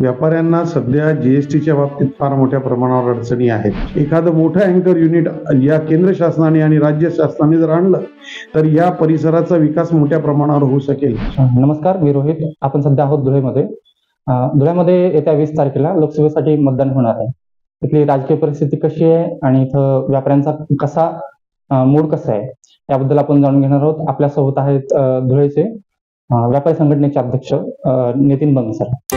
व्यापाऱ्यांना सध्या जीएसटीच्या बाबतीत फार मोठ्या प्रमाणावर अडचणी आहेत। एखादं मोठं अँकर युनिट या केंद्र शासनाने आणि राज्य शासनाने जर आणलं तर या परिसराचा विकास मोठ्या प्रमाणावर होऊ शकेल। नमस्कार, मी रोहित। आपण सध्या आहोत धुळेमध्ये। धुळ्यामध्ये येत्या 20 तारखेला लोकसभेसाठी मतदान होणार आहे। इथली राजकीय परिस्थिती कशी आहे आणि इथं व्यापाऱ्यांचा मूड कसा आहे याबद्दल आपण जाणून घेणार आहोत। आपल्यासोबत आहेत धुळेचे व्यापारी संघटनेचे अध्यक्ष नितीन बंग सर।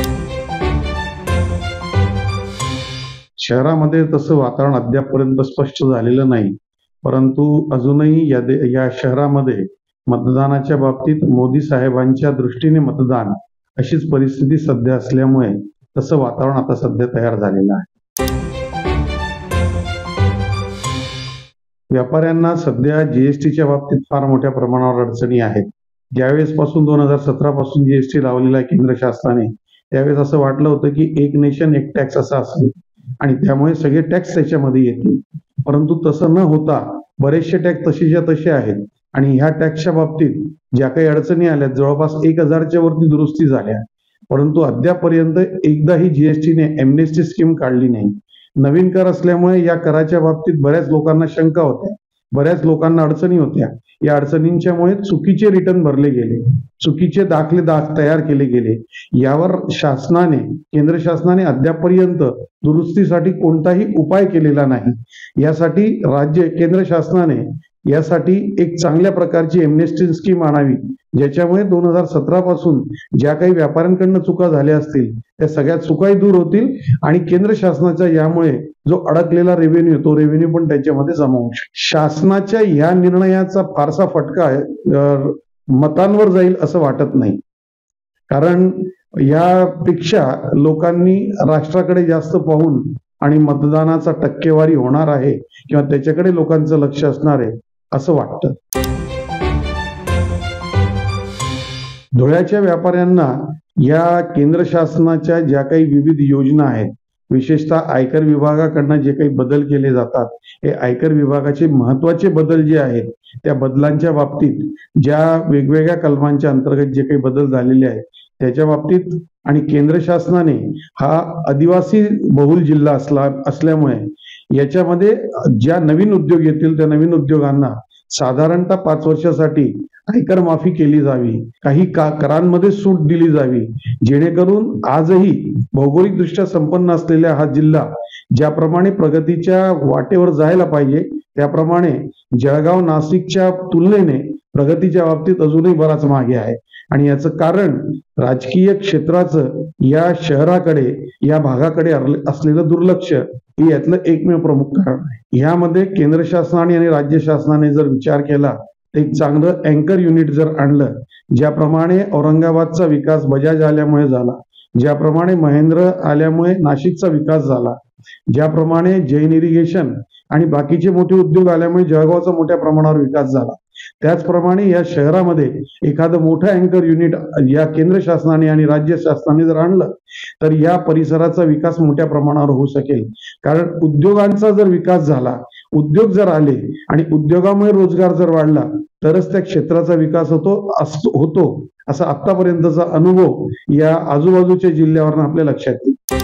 शहरामध्ये तसं वातावरण अद्यापपर्यंत स्पष्ट झालेलं नाही, परंतु अजूनही या शहरामध्ये मतदानाच्या बाबतीत मोदी साहेबांच्या दृष्टीने मतदान अशीच परिस्थिती सध्या असल्यामुळे तसं वातावरण आता सध्या तयार झालेलं आहे। व्यापाऱ्यांना सध्या जीएसटीच्या बाबतीत फार मोठ्या प्रमाणावर अडचणी आहेत। ज्यावेळेस पासून 2017 पासून जीएसटी लावलेला आहे केंद्र शासनाने, त्यावेळेस असं वाटलं होतं की एक नेशन एक टॅक्स असं असेल आणि त्यामुळे सगळे टॅक्स त्याच्यामध्ये येतील, परंतु तसं न होता बरेचसे टॅक्स तसेच्या तसे आहेत आणि ह्या टॅक्सच्या बाबतीत ज्या काही अडचणी आल्या जवळपास 1000च्या वरती दुरुस्ती झाल्या, परंतु अद्यापर्यंत एकदाही जीएसटीने एमनेस्टी स्कीम काढली नाही। नवीन कर असल्यामुळे या कराच्या बाबतीत बऱ्याच लोकांना शंका होत्या, बऱ्याच लोकांना अडचणी होत्या। या अडचणींच्यामुळे चुकीचे रिटर्न भरले गेले, चुकीचे दाखले तयार केले गेले। यावर केंद्र शासनाने अद्यापर्यंत दुरुस्तीसाठी कोणताही उपाय केलेला नाही। यासाठी केंद्र शासनाने यासाठी एक चांगल्या प्रकारची एमनेस्टी स्कीम आणावी, ज्याच्यामुळे 2017 पासून ज्या काही व्यापाऱ्यांकडून चुका झाल्या असतील त्या सगळ्या चुकाही दूर होतील आणि केंद्र शासनाचा यामुळे जो अडकलेला रेव्हेन्यू तो रेव्हेन्यू पण त्याच्यामध्ये जमा होऊ शकेल। शासनाच्या या निर्णयाचा फारसा फटका मतांवर जाईल असं वाटत नाही, कारण यापेक्षा लोकांनी राष्ट्राकडे जास्त पाहून आणि मतदानाचा टक्केवारी होणार आहे किंवा त्याच्याकडे लोकांचं लक्ष असणार आहे असं वाटतं। धुळ्याच्या व्यापाऱ्यांना या केंद्र शासनाच्या ज्या काही विविध योजना आहेत, विशेषतः आयकर विभागाकडनं जे काही बदल केले जातात, हे आयकर विभागाचे महत्वाचे बदल जे आहेत त्या बदलांच्या बाबतीत ज्या वेगवेगळ्या कलमांच्या अंतर्गत जे काही बदल झालेले आहेत त्याच्या बाबतीत आणि केंद्र शासनाने हा आदिवासी बहुल जिल्हा असल्यामुळे याच्यामध्ये ज्या नवीन उद्योग येतील त्या नवीन उद्योगांना साधारणतः 5 वर्षासाठी आयकर माफी केली जावी, काही करांमध्ये सूट दिली जावी, जेणेकरून आजही भौगोलिकदृष्ट्या संपन्न असलेला हा जिल्हा ज्याप्रमाणे प्रगतीच्या वाटेवर जायला पाहिजे त्याप्रमाणे जळगाव नाशिकच्या तुलनेने प्रगतीच्या बाबतीत अजूनही बराच मागे आहे। आणि याचं कारण राजकीय क्षेत्राचं या शहराकडे या भागाकडे असलेलं दुर्लक्ष हे यातलं एकमेव प्रमुख कारण आहे। यामध्ये केंद्र शासनाने आणि राज्य शासनाने जर विचार केला तर एक चांगलं अँकर युनिट जर आणलं, ज्याप्रमाणे औरंगाबादचा विकास बजाज आल्यामुळे झाला, ज्याप्रमाणे महेंद्र आल्यामुळे नाशिकचा विकास झाला, ज्याप्रमाणे जैन इरिगेशन आणि बाकीचे मोठे उद्योग आल्यामुळे जळगावचा मोठ्या प्रमाणावर विकास झाला, त्याचप्रमाणे या शहरामध्ये एखादं मोठं अँकर युनिट या केंद्र शासनाने आणि राज्य शासनाने जर आणलं तर या परिसराचा विकास मोठ्या प्रमाणावर होऊ शकेल। कारण उद्योगांचा जर विकास झाला, उद्योग जर आले आणि उद्योगामुळे रोजगार जर वाढला तरच त्या क्षेत्राचा विकास होतो असा आतापर्यंतचा अनुभव या आजूबाजूच्या जिल्ह्यावरून आपल्या लक्षात येईल।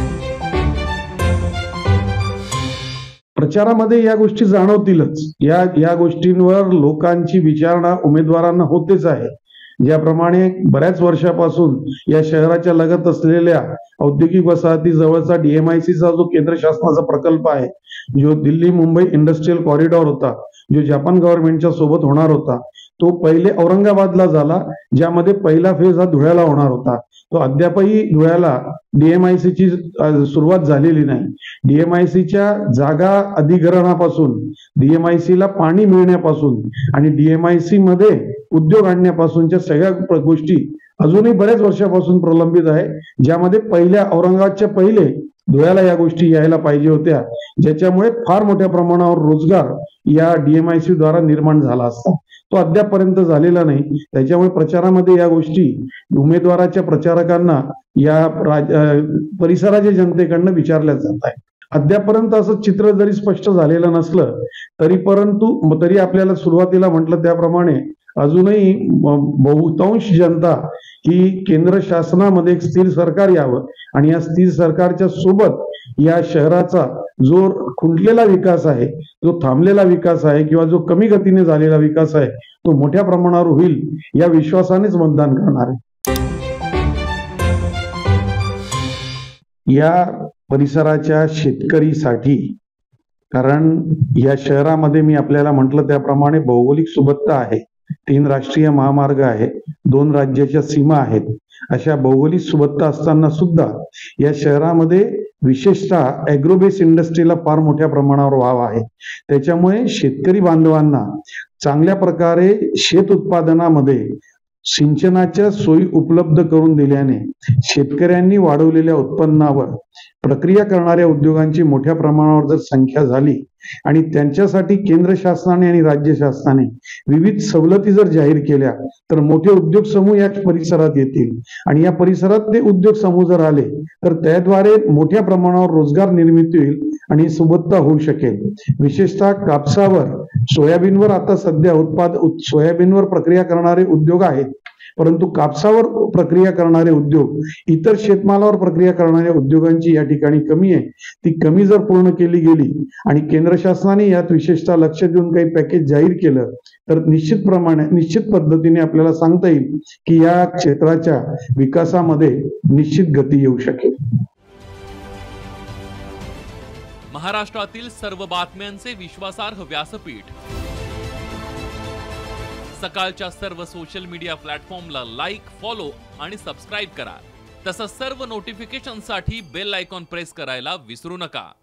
प्रचारामध्ये या गोष्टी जाणवतीलच, या गोष्टींवर लोकांची विचारणा उमेदवारांना होतेच आहे। ज्याप्रमाणे बऱ्याच वर्षापासून या शहराच्या लगत असलेल्या औद्योगिक वसाहती जवळचा DMICचा जो केंद्र शासनाचा प्रकल्प आहे, जो दिल्ली मुंबई इंडस्ट्रियल कॉरिडॉर होता, जो जपान गव्हर्नमेंटच्या सोबत होणार होता, तो पहिले औरंगाबादला झाला, ज्यामध्ये पहिला फेज हा धुळ्याला होणार होता। तो अद्यापही धुळ्याला DMICची सुरुवात झालेली नाही। DMICच्या जागा अधिग्रहणापासून, DMICला पाणी मिळण्यापासून आणि DMIC मध्ये उद्योग आणण्यापासूनच्या सगळ्या गोष्टी अजूनही बऱ्याच वर्षापासून प्रलंबित आहे, ज्यामध्ये औरंगाबादच्या पहिले धुळ्याला या गोष्टी यायला पाहिजे होत्या, ज्याच्यामुळे फार मोठ्या प्रमाणावर रोजगार या DMIC द्वारा निर्माण झाला असता। तो अद्यापपर्यंत झालेला नाही, त्याच्यामुळे प्रचारामध्ये या गोष्टी उमेदवाराच्या प्रचारकांना या परिसराच्या जनतेकडनं विचारल्या जात आहेत। अद्यापर्यंत असं चित्र जरी स्पष्ट झालेलं नसलं तरी आपल्याला सुरुवातीला म्हटलं त्याप्रमाणे अजूनही बहुतांश जनता ही केंद्र शासनामध्ये एक स्थिर सरकार यावं आणि या स्थिर सरकारच्या सोबत या शहराचा जो खुंटलेला विकास आहे, जो थांबलेला विकास आहे किंवा जो कमी गतीने झालेला विकास आहे तो मोठ्या प्रमाणावर होईल या विश्वासानेच मतदान करणार आहे. या परिसराच्या शेतकरीसाठी, कारण या शहरामध्ये मी आपल्याला म्हटलं त्याप्रमाणे भौगोलिक सुबत्ता आहे, 3 राष्ट्रीय महामार्ग आहे, 2 राज्याच्या सीमा आहेत. अशा भौगोलिक सुबत्ता असताना सुद्धा या शहरामध्ये विशेषतः ॲग्रोबेस इंडस्ट्रीला फार मोठ्या प्रमाणावर वाव आहे. त्याच्यामुळे शेतकरी बांधवांना चांगल्या प्रकारे शेत उत्पादनामध्ये सिंचनाच्या सोयी उपलब्ध करून दिल्याने शेतकऱ्यांनी वाढवलेल्या उत्पन्नावर प्रक्रिया करणाऱ्या उद्योगांची मोठ्या प्रमाणावर जर संख्या झाली आणि त्यांच्यासाठी केंद्र शासनाने आणि राज्य शासनाने विविध सवलती जर जाहीर केल्या तर मोठे उद्योग समूह या परिसरात येतील आणि या परिसरात ते उद्योग समूह जर आले तर त्याद्वारे मोठ्या प्रमाणावर रोजगार निर्मिती होईल आणि सुबत्ता होऊ शकेल. विशेषतः कापसावर, सोयाबीनवर आता सध्या सोयाबीनवर प्रक्रिया करणारे उद्योग आहेत, परंतु कापसावर प्रक्रिया करणारे उद्योग, इतर शेतमालावर प्रक्रिया करणाऱ्या उद्योगांची या ठिकाणी कमी आहे. ती कमी जर पूर्ण केली गेली आणि केंद्र शासनाने यात विशेषतः लक्ष देऊन काही पॅकेज जाहीर केलं तर निश्चित पद्धतीने आपल्याला सांगता येईल की या क्षेत्राच्या विकासामध्ये निश्चित गती येऊ शकेल. महाराष्ट्रातील सर्व बातम्यांचे विश्वासार्ह व्यासपीठ, सकाळच्या सर्व सोशल मीडिया प्लॅटफॉर्मला लाईक, फॉलो आणि सबस्क्राईब करा. तसंच सर्व नोटिफिकेशनसाठी बेल आयकॉन प्रेस करायला विसरू नका.